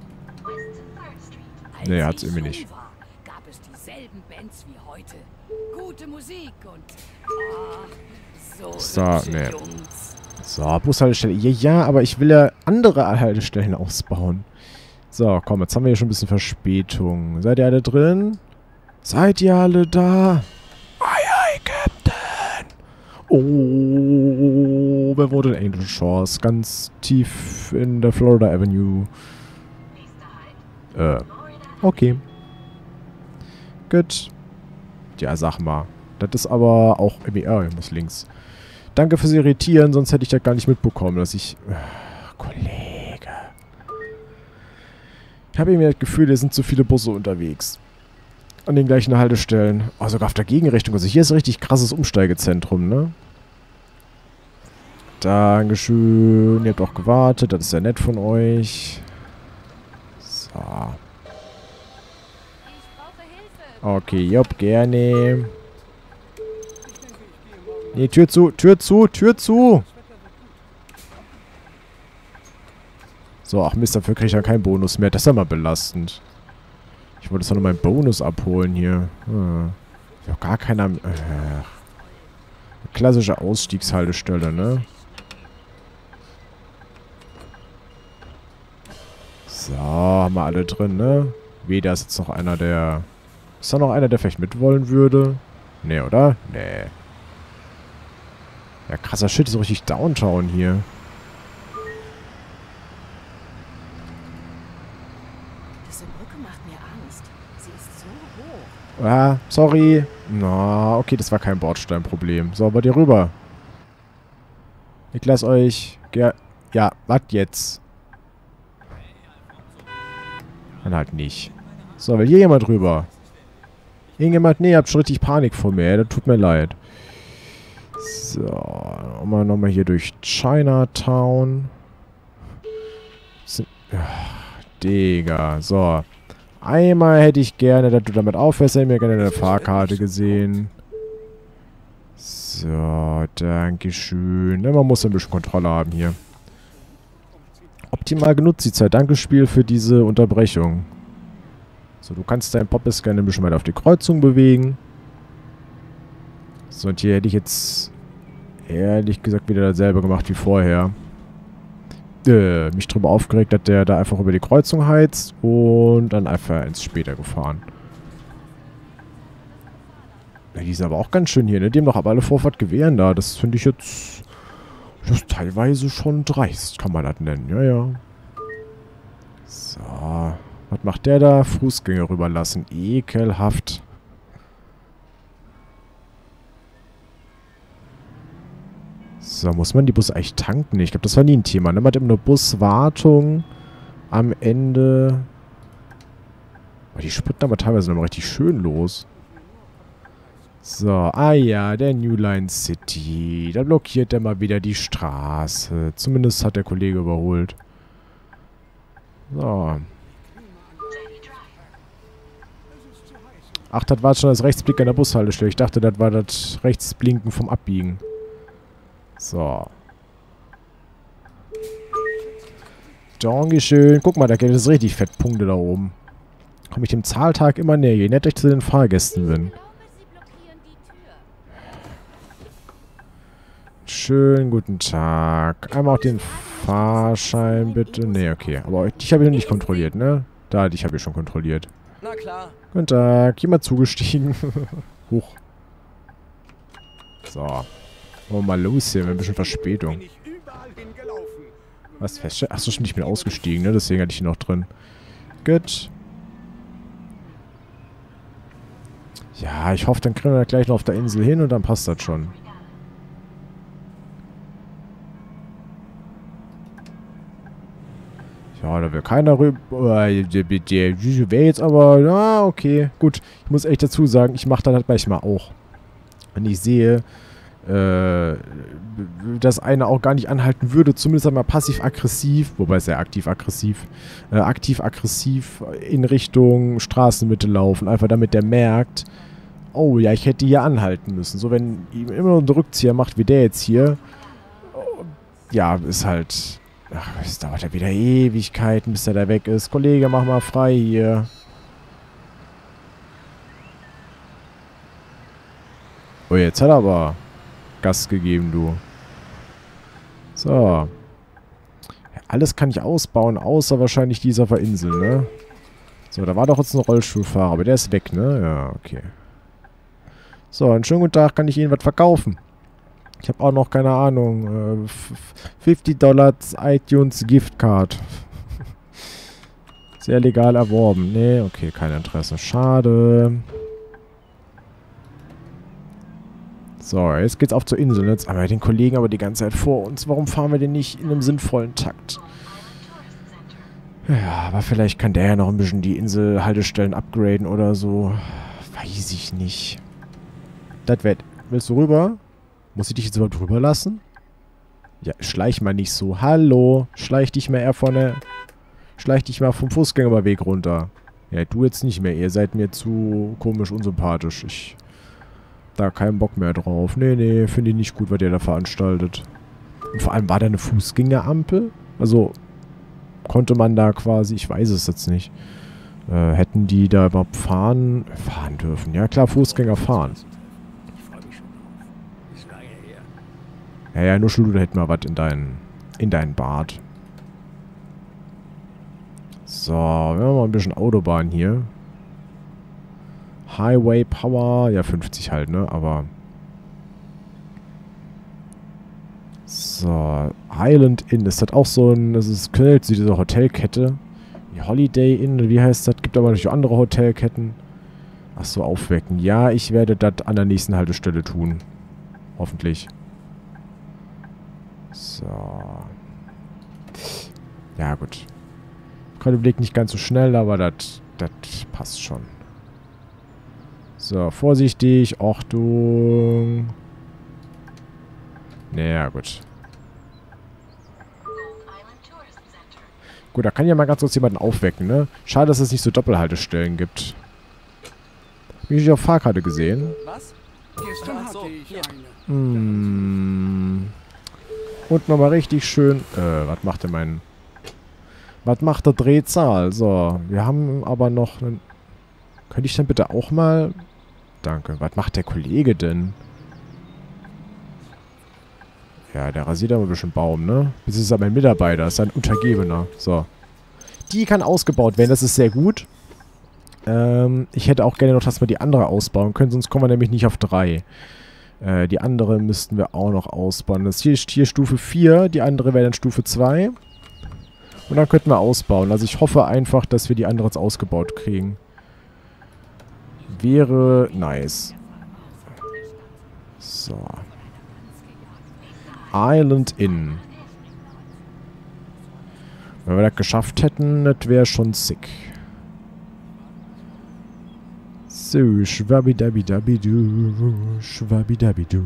Nee, hat's irgendwie nicht. War, gab es dieselben Bands wie heute. Gute Musik und oh, so, So, hübsche nee. Jungs. So, Bushaltestelle. Ja, ja, aber ich will ja andere Haltestellen ausbauen. So, komm, jetzt haben wir hier schon ein bisschen Verspätung. Seid ihr alle drin? Seid ihr alle da? Aye, aye, Captain. Oh, wer wurde in Angel Shores? Ganz tief in der Florida Avenue. Äh, okay. Gut. Ja, sag mal. Das ist aber auch irgendwie... Ah, ich muss links. Danke fürs Irritieren, sonst hätte ich das gar nicht mitbekommen, dass ich... Ach, Kollege. Ich habe irgendwie das Gefühl, hier sind zu viele Busse unterwegs. An den gleichen Haltestellen. Oh, sogar auf der Gegenrichtung. Also hier ist ein richtig krasses Umsteigezentrum, ne? Dankeschön. Ihr habt auch gewartet. Das ist ja nett von euch. So. Okay, jopp, gerne. Nee, Tür zu, Tür zu, Tür zu. So, ach Mist, dafür kriege ich ja keinen Bonus mehr. Das ist ja mal belastend. Ich wollte jetzt noch meinen Bonus abholen hier. Hm. Ja, gar keiner... Äh, klassische Ausstiegshaltestelle, ne? So, haben wir alle drin, ne? Wie, da ist jetzt noch einer, der... Ist da noch einer, der vielleicht mitwollen würde? Nee, oder? Nee. Ja, krasser Shit, so richtig Downtown hier. Diese Brücke macht mir Angst. Sie ist so hoch. Ah, sorry. Na, okay, das war kein Bordsteinproblem. So, wollt ihr rüber? Ich lasse euch... Ger ja, was jetzt? Dann halt nicht. So, will hier jemand rüber? Irgendjemand? Nee, ihr habt schon richtig Panik vor mir. Das tut mir leid. So, nochmal noch mal hier durch Chinatown. Ach, Digga. So. Einmal hätte ich gerne, dass du damit aufhörst. Hätte ich mir gerne eine Fahrkarte gesehen. So, dankeschön. Ja, man muss ein bisschen Kontrolle haben hier. Optimal genutzt die Zeit. Danke, Spiel, für diese Unterbrechung. So, du kannst deinen Poppes gerne ein bisschen weiter auf die Kreuzung bewegen. So, und hier hätte ich jetzt ehrlich gesagt wieder dasselbe gemacht wie vorher. Äh, mich drüber aufgeregt, dass der da einfach über die Kreuzung heizt und dann einfach ins Später gefahren. Ja, die sind aber auch ganz schön hier, ne? Die haben doch aber alle Vorfahrt gewähren da. Das finde ich jetzt... Das ist teilweise schon dreist, kann man das nennen. Ja, ja. So. Was macht der da? Fußgänger rüberlassen. Ekelhaft. So, muss man die Busse eigentlich tanken? Ich glaube, das war nie ein Thema. Ne? Man hat immer eine Buswartung am Ende. Oh, die sputten aber teilweise noch mal richtig schön los. So, ah ja, der New Line City. Da blockiert er mal wieder die Straße. Zumindest hat der Kollege überholt. So. Ach, das war schon das Rechtsblick an der Bushaltestelle. Ich dachte, das war das Rechtsblinken vom Abbiegen. So. Dankeschön. Guck mal, da gibt es richtig Fettpunkte da oben. Komme ich dem Zahltag immer näher, je netter ich zu den Fahrgästen bin. Schönen guten Tag. Einmal auch den Fahrschein, bitte. Ne, okay. Aber dich habe ich noch nicht kontrolliert, ne? Da, dich habe ich schon kontrolliert. Na klar. Guten Tag. Jemand zugestiegen. Huch. So. Wollen wir mal los hier. Wir haben ein bisschen Verspätung. Was feststellen? Achso, stimmt, ich bin ausgestiegen, ne? Deswegen hatte ich ihn noch drin. Gut. Ja, ich hoffe, dann kriegen wir das gleich noch auf der Insel hin und dann passt das schon. Ja, da will keiner rüber. Der wäre jetzt aber... Ja, okay. Gut, ich muss echt dazu sagen, ich mache das halt manchmal auch. Wenn ich sehe, äh, dass einer auch gar nicht anhalten würde, zumindest einmal passiv-aggressiv, wobei sehr aktiv-aggressiv, äh, aktiv-aggressiv in Richtung Straßenmitte laufen, einfach damit der merkt, oh ja, ich hätte hier anhalten müssen. So, wenn ihm immer noch einen Rückzieher macht, wie der jetzt hier, ja, ist halt... Ach, es dauert ja wieder Ewigkeiten, bis er da weg ist. Kollege, mach mal frei hier. Oh, jetzt hat er aber Gas gegeben, du. So. Ja, alles kann ich ausbauen, außer wahrscheinlich dieser Verinsel, ne? So, da war doch jetzt ein Rollstuhlfahrer, aber der ist weg, ne? Ja, okay. So, einen schönen guten Tag, kann ich Ihnen was verkaufen? Ich habe auch noch, keine Ahnung, äh, fünfzig Dollar iTunes Giftcard. Sehr legal erworben. Nee, okay, kein Interesse. Schade. So, jetzt geht's auf zur Insel. Jetzt haben wir den Kollegen aber die ganze Zeit vor uns. Warum fahren wir denn nicht in einem sinnvollen Takt? Ja, aber vielleicht kann der ja noch ein bisschen die Inselhaltestellen upgraden oder so. Weiß ich nicht. Das wird. Willst du rüber? Muss ich dich jetzt überhaupt rüber lassen? Ja, schleich mal nicht so. Hallo. Schleich dich mal eher von der... Schleich dich mal vom Fußgängerweg runter. Ja, du jetzt nicht mehr. Ihr seid mir zu komisch unsympathisch. Ich... Da keinen Bock mehr drauf. Nee, nee, finde ich nicht gut, was ihr da veranstaltet. Und vor allem, war da eine Fußgängerampel? Also, konnte man da quasi, ich weiß es jetzt nicht, äh, hätten die da überhaupt fahren, fahren dürfen? Ja klar, Fußgänger fahren. Ja, ja, nur Schlude, da hätten wir was in deinen, in deinen Bart. So, wir haben mal ein bisschen Autobahn hier. Highway Power, ja fünfzig halt, ne, aber... So, Island Inn, ist das auch so ein, das ist, knallt sie, diese Hotelkette. Die Holiday Inn, wie heißt das? Gibt aber natürlich andere Hotelketten. Ach so, aufwecken. Ja, ich werde das an der nächsten Haltestelle tun. Hoffentlich. So. Ja, gut. Blick nicht ganz so schnell, aber das passt schon. So, vorsichtig. Achtung. Naja, gut. Gut, da kann ja mal ganz kurz jemanden aufwecken, ne? Schade, dass es nicht so Doppelhaltestellen gibt. Hab ich auf Fahrkarte gesehen? Was? Gestern Ach so, hatte ich hier. eine. Hm. Und nochmal richtig schön... Äh, was macht denn mein... Was macht der Drehzahl? So, wir haben aber noch... Einen, könnte ich dann bitte auch mal... Danke. Was macht der Kollege denn? Ja, der rasiert aber ein bisschen Baum, ne? Das ist aber ein Mitarbeiter, das ist ein Untergebener. So. Die kann ausgebaut werden, das ist sehr gut. Ähm, ich hätte auch gerne noch, dass wir die andere ausbauen können, sonst kommen wir nämlich nicht auf drei. Äh, die andere müssten wir auch noch ausbauen. Das hier ist hier Stufe vier, die andere wäre dann Stufe zwei. Und dann könnten wir ausbauen. Also ich hoffe einfach, dass wir die andere jetzt ausgebaut kriegen. Wäre nice. So. Island Inn. Wenn wir das geschafft hätten, das wäre schon sick. So, schwabidabidabidu, schwabidabidu,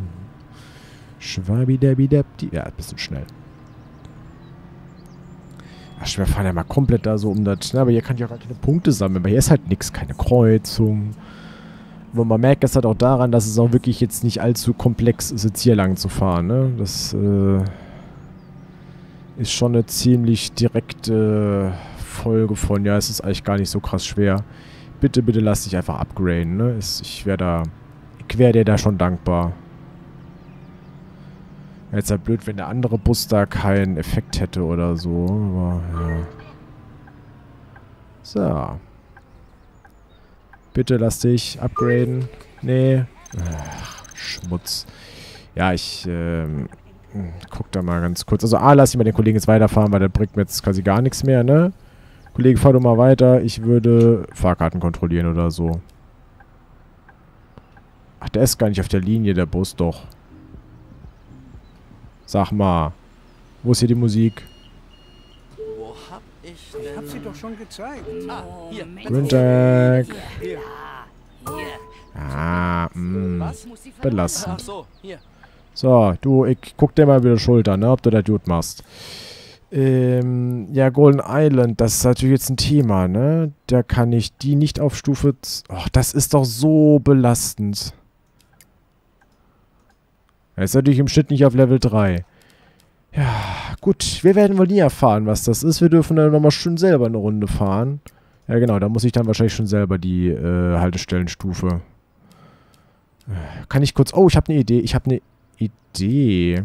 schwabidabidabdi. Ja, ein bisschen schnell. Ach, wir fahren ja mal komplett da so um das. Ne, aber hier kann ich auch gar keine Punkte sammeln, weil hier ist halt nichts, keine Kreuzung. Aber man merkt es halt auch daran, dass es auch wirklich jetzt nicht allzu komplex ist, jetzt hier lang zu fahren. Ne? Das äh, ist schon eine ziemlich direkte Folge von, ja, es ist eigentlich gar nicht so krass schwer. Bitte, bitte lass dich einfach upgraden. Ne? Es, ich wäre da, ich wäre dir da schon dankbar. Jetzt halt blöd, wenn der andere Bus da keinen Effekt hätte oder so. Aber, ja. So. Bitte lass dich upgraden. Nee. Ach, Schmutz. Ja, ich ähm, guck da mal ganz kurz. Also A, lass ich mal den Kollegen jetzt weiterfahren, weil der bringt mir jetzt quasi gar nichts mehr, ne? Kollege, fahr du mal weiter. Ich würde Fahrkarten kontrollieren oder so. Ach, der ist gar nicht auf der Linie, der Bus doch. Sag mal. Wo ist hier die Musik? Wo hab ich denn... Ich hab sie doch schon gezeigt. Ah, hier. Guten Tag. Hier. Ah, mh. Was? Belastend. Ach so, hier. So, du, ich guck dir mal wieder Schulter, ne, ob du das gut machst. Ähm, ja, Golden Island, das ist natürlich jetzt ein Thema, ne? Da kann ich die nicht auf Stufe... Ach, das ist doch so belastend. Er ist natürlich im Schnitt nicht auf Level drei. Ja, gut. Wir werden wohl nie erfahren, was das ist. Wir dürfen dann nochmal schön selber eine Runde fahren. Ja, genau. Da muss ich dann wahrscheinlich schon selber die äh, Haltestellenstufe. Kann ich kurz... Oh, ich habe eine Idee. Ich habe eine Idee.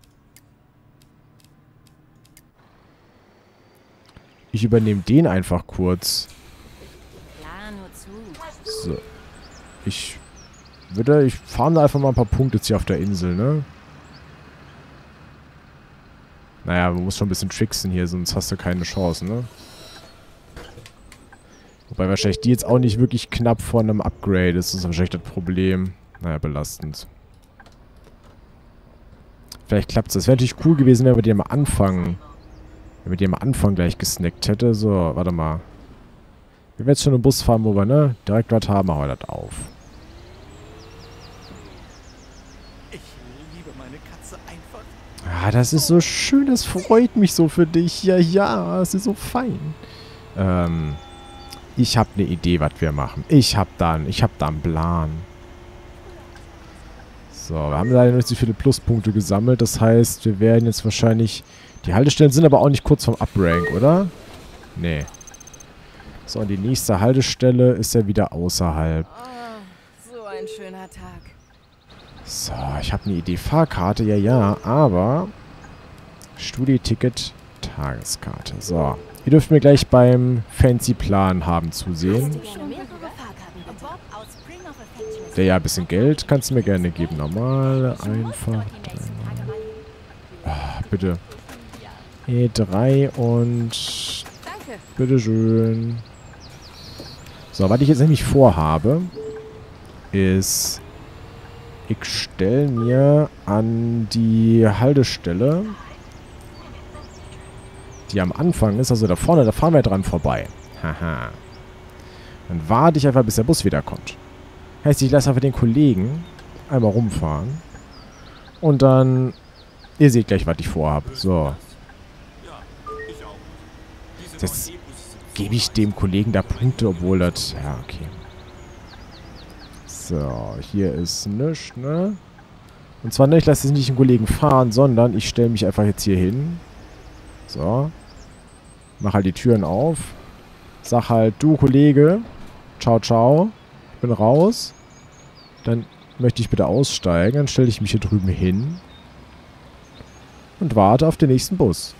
Ich übernehme den einfach kurz. Klar, nur zu. So. Ich würde... Ich fahre da einfach mal ein paar Punkte jetzt hier auf der Insel, ne? Naja, man muss schon ein bisschen tricksen hier, sonst hast du keine Chance, ne? Wobei wahrscheinlich die jetzt auch nicht wirklich knapp vor einem Upgrade ist. Das ist wahrscheinlich das Problem. Naja, belastend. Vielleicht klappt es. Das wäre natürlich cool gewesen, wenn wir die am Anfang... Wenn wir die am Anfang gleich gesnackt hätte. So, warte mal. Wir werden jetzt schon einen Bus fahren, wo wir, ne? Direkt was haben, machen wir das auf. Ich liebe meine Katze einfach. Ah, das ist so schön. Das freut mich so für dich. Ja, ja, das ist so fein. Ähm... Ich habe eine Idee, was wir machen. Ich habe da, ich hab da einen Plan. So, wir haben leider nicht so viele Pluspunkte gesammelt. Das heißt, wir werden jetzt wahrscheinlich... Die Haltestellen sind aber auch nicht kurz vom Uprank, oder? Nee. So, und die nächste Haltestelle ist ja wieder außerhalb. Oh, so ein schöner Tag. So, ich habe eine Idee. Fahrkarte, ja, ja, aber... Studieticket, Tageskarte. So. Ihr dürft mir gleich beim Fancy-Plan haben zusehen. Der ja, ein bisschen Geld kannst du mir gerne geben. Normal, einfach. Ah, bitte. E drei und... Bitteschön. So, was ich jetzt nämlich vorhabe, ist... Ich stelle mir an die Haltestelle... die am Anfang ist, also da vorne, da fahren wir dran vorbei. Haha. Dann warte ich einfach, bis der Bus wiederkommt. Heißt, ich lasse einfach den Kollegen einmal rumfahren. Und dann... Ihr seht gleich, was ich vorhabe. So. Jetzt gebe ich dem Kollegen da Punkte, obwohl das... Ja, okay. So, hier ist nichts, ne? Und zwar, ne, ich lasse jetzt nicht den Kollegen fahren, sondern ich stelle mich einfach jetzt hier hin. So. Mach halt die Türen auf. Sag halt, du Kollege, ciao, ciao. Ich bin raus. Dann möchte ich bitte aussteigen. Dann stelle ich mich hier drüben hin. Und warte auf den nächsten Bus.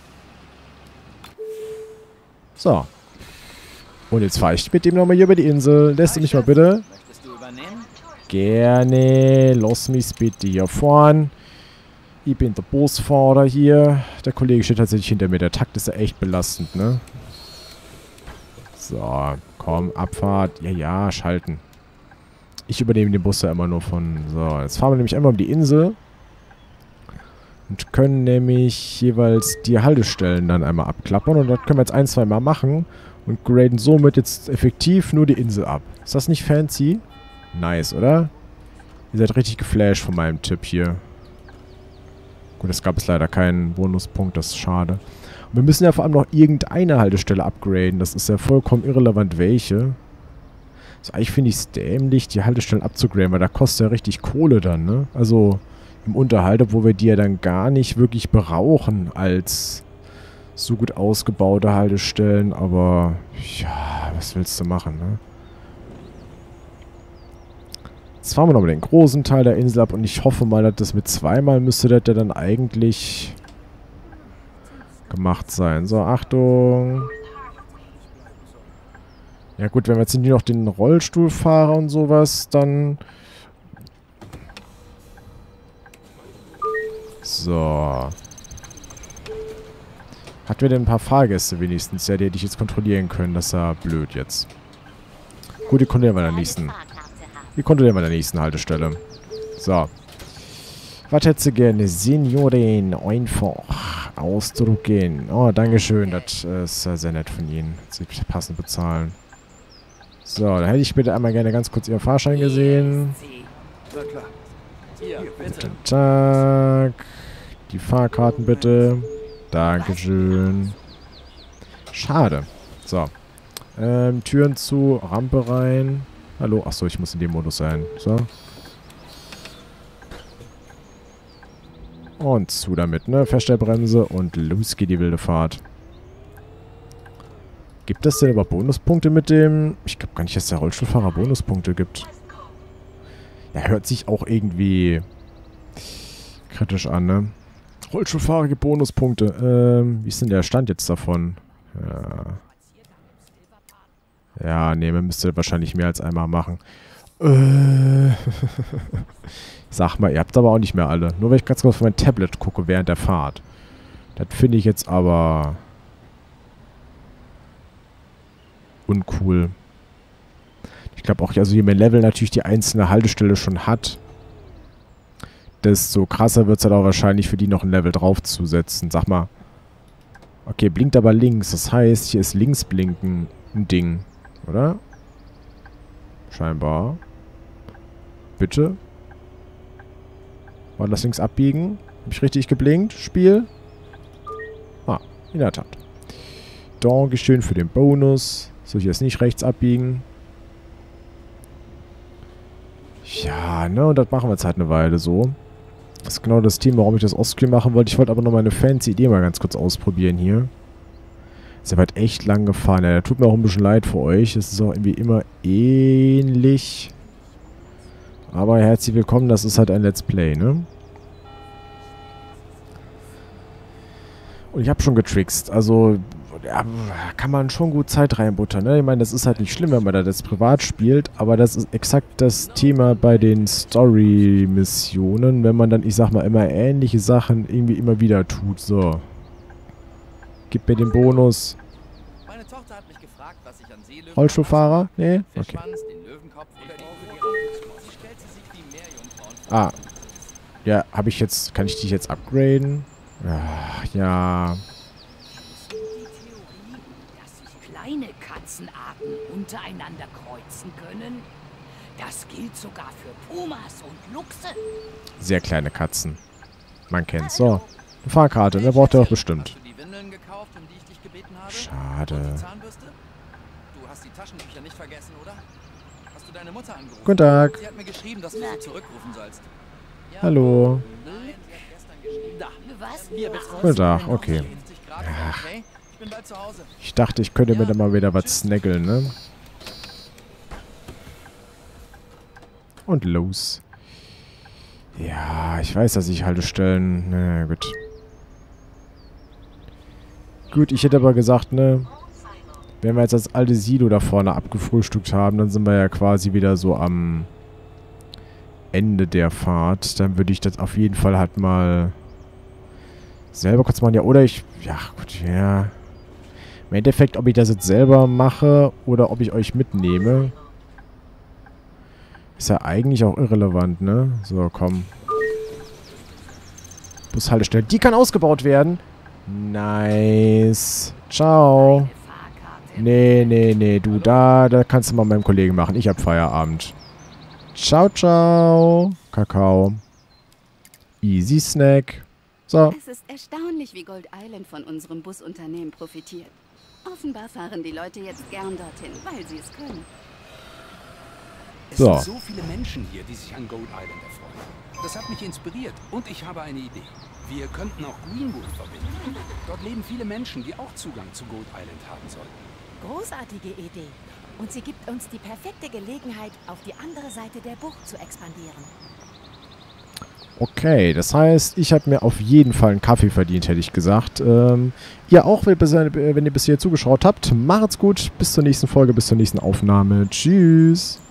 So. Und jetzt fahre ich mit dem nochmal hier über die Insel. Lässt du mich mal bitte? Möchtest du übernehmen? Gerne. Lass mich bitte hier fahren. Ich bin der Busfahrer hier. Der Kollege steht tatsächlich hinter mir. Der Takt ist ja echt belastend, ne? So, komm, Abfahrt. Ja, ja, schalten. Ich übernehme den Bus ja immer nur von... So, jetzt fahren wir nämlich einmal um die Insel. Und können nämlich jeweils die Haltestellen dann einmal abklappern. Und das können wir jetzt ein, zwei Mal machen. Und graden somit jetzt effektiv nur die Insel ab. Ist das nicht fancy? Nice, oder? Ihr seid richtig geflasht von meinem Tipp hier. Gut, es gab es leider keinen Bonuspunkt, das ist schade. Und wir müssen ja vor allem noch irgendeine Haltestelle upgraden. Das ist ja vollkommen irrelevant, welche. Also eigentlich finde ich es dämlich, die Haltestellen abzugraden, weil da kostet ja richtig Kohle dann, ne? Also im Unterhalt, obwohl wir die ja dann gar nicht wirklich brauchen als so gut ausgebaute Haltestellen. Aber ja, was willst du machen, ne? Jetzt fahren wir nochmal den großen Teil der Insel ab und ich hoffe mal, dass das mit zweimal müsste das ja dann eigentlich gemacht sein. So, Achtung. Ja gut, wenn wir jetzt nicht noch den Rollstuhlfahrer und sowas, dann... So. Hatten wir denn ein paar Fahrgäste wenigstens? Ja, die hätte ich jetzt kontrollieren können. Das ist ja blöd jetzt. Gut, die kontrollieren wir in der nächsten... Die kontrollieren wir in der nächsten Haltestelle. So. Was hättest du gerne? Seniorin, einfach ausdrucken. Oh, dankeschön. Das ist sehr nett von Ihnen. Sie passend bezahlen. So, dann hätte ich bitte einmal gerne ganz kurz Ihren Fahrschein gesehen. Na klar. Hier, bitte. Guten Tag. Die Fahrkarten bitte. Dankeschön. Schade. So. Ähm, Türen zu, Rampe rein. Hallo? Achso, ich muss in dem Modus sein. So. Und zu damit, ne? Feststellbremse und los geht die wilde Fahrt. Gibt es denn aber Bonuspunkte mit dem... Ich glaube gar nicht, dass der Rollstuhlfahrer Bonuspunkte gibt. Ja, hört sich auch irgendwie kritisch an, ne? Rollstuhlfahrer gibt Bonuspunkte. Ähm, wie ist denn der Stand jetzt davon? Ja, ja nee, man müsste wahrscheinlich mehr als einmal machen. Äh... Sag mal, ihr habt aber auch nicht mehr alle. Nur weil ich ganz kurz auf mein Tablet gucke während der Fahrt. Das finde ich jetzt aber... uncool. Ich glaube auch, also je mehr Level natürlich die einzelne Haltestelle schon hat, desto krasser wird es halt auch wahrscheinlich für die noch ein Level draufzusetzen. Sag mal. Okay, blinkt aber links. Das heißt, hier ist links blinken ein Ding. Oder? Scheinbar. Bitte? War das links abbiegen? Habe ich richtig geblinkt? Spiel? Ah, in der Tat. Dankeschön für den Bonus. So, hier ist nicht rechts abbiegen. Ja, ne, und das machen wir jetzt halt eine Weile so. Das ist genau das Thema, warum ich das Offscreen machen wollte. Ich wollte aber noch meine fancy Idee mal ganz kurz ausprobieren hier. Ist ja weit echt lang gefahren. Ja, tut mir auch ein bisschen leid für euch. Es ist auch irgendwie immer ähnlich. Aber herzlich willkommen, das ist halt ein Let's Play, ne? Und ich habe schon getrickst. Also... ja, kann man schon gut Zeit reinbuttern, ne? Ich meine, das ist halt nicht schlimm, wenn man das jetzt privat spielt, aber das ist exakt das Thema bei den Story-Missionen, wenn man dann, ich sag mal, immer ähnliche Sachen irgendwie immer wieder tut. So. Gib mir den Bonus. Meine Tochter hat mich gefragt, was ich an Seelöwen... Rollstuhlfahrer? Nee? Okay. Fischschwanz, den Löwenkopf oder die... Sie stellt sich die Meerjungfrauen vor. Ah. Ja, habe ich jetzt... Kann ich dich jetzt upgraden? Ach, ja... Kleine Katzenarten untereinander kreuzen können. Das gilt sogar für Pumas und Luchse. Sehr kleine Katzen. Man kennt's. So. Eine Fahrkarte, ne? Braucht ihr doch bestimmt. Hast du die Windeln gekauft, um die ich dich gebeten habe? Schade. Und die Zahnbürste? Du hast die Taschentücher nicht vergessen, oder? Hast du deine Mutter angerufen? Guten Tag. Sie hat mir geschrieben, dass du sie zurückrufen sollst. Ja, Hallo. nein, sie hat gestern geschrieben. Da. Was? Hier, bitte. Guten Tag, okay. fünfzig Grad, okay? Ich bin bald zu Hause. Ich dachte, ich könnte mir da mal wieder was snaggeln, ne? Und los. Ja, ich weiß, dass ich Haltestellen... Na gut. Gut, ich hätte aber gesagt, ne... Wenn wir jetzt das alte Silo da vorne abgefrühstückt haben, dann sind wir ja quasi wieder so am Ende der Fahrt. Dann würde ich das auf jeden Fall halt mal selber kurz machen. Ja, oder ich... Ja, gut, ja... Im Endeffekt, ob ich das jetzt selber mache oder ob ich euch mitnehme, ist ja eigentlich auch irrelevant, ne? So, komm. Bushaltestelle. Die kann ausgebaut werden. Nice. Ciao. Nee, nee, nee. Du, da, da kannst du mal mit meinem Kollegen machen. Ich hab Feierabend. Ciao, ciao. Kakao. Easy Snack. So. Es ist erstaunlich, wie Gold Island von unserem Busunternehmen profitiert. Offenbar fahren die Leute jetzt gern dorthin, weil sie es können. Es So. sind so viele Menschen hier, die sich an Gold Island erfreuen. Das hat mich inspiriert und ich habe eine Idee. Wir könnten auch Greenwood verbinden. Dort leben viele Menschen, die auch Zugang zu Gold Island haben sollten. Großartige Idee. Und sie gibt uns die perfekte Gelegenheit, auf die andere Seite der Bucht zu expandieren. Okay, das heißt, ich habe mir auf jeden Fall einen Kaffee verdient, hätte ich gesagt. Ähm, ihr auch, wenn ihr bis hier zugeschaut habt. Macht's gut, bis zur nächsten Folge, bis zur nächsten Aufnahme. Tschüss.